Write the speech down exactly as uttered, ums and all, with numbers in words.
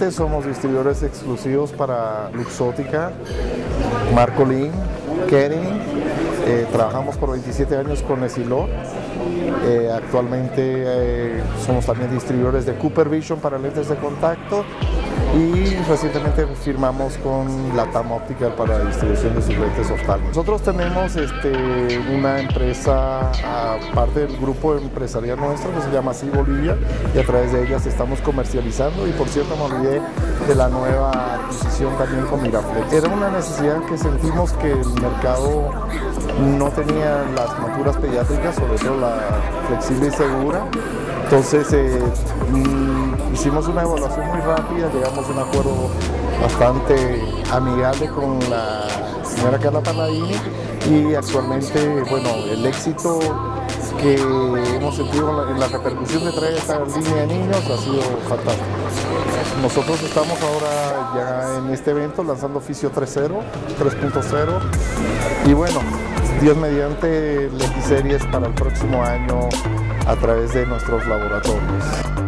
Actualmente somos distribuidores exclusivos para Luxottica, Marcolin, Kering. Eh, trabajamos por veintisiete años con Essilor. Eh, actualmente eh, somos también distribuidores de Cooper Vision para lentes de contacto y recientemente firmamos con Latam Optical para la distribución de sus lentes oftálmicos. Nosotros tenemos este, una empresa, aparte del grupo empresarial nuestro, que se llama Así Bolivia, y a través de ellas estamos comercializando. Y por cierto, me olvidé de la nueva adquisición también con Miraflex. Era una necesidad que sentimos que el mercado no tenía las monturas pediátricas, sobre todo la flexible y segura. Entonces eh, mm, hicimos una evaluación muy rápida, llegamos a un acuerdo bastante amigable con la señora Carla Palladini y actualmente, bueno, el éxito que hemos sentido en la, en la repercusión de traer esta línea de niños ha sido fantástico. Nosotros estamos ahora ya en este evento lanzando Fisio tres punto cero y bueno, Dios mediante, Lentiseries para el próximo año a través de nuestros laboratorios.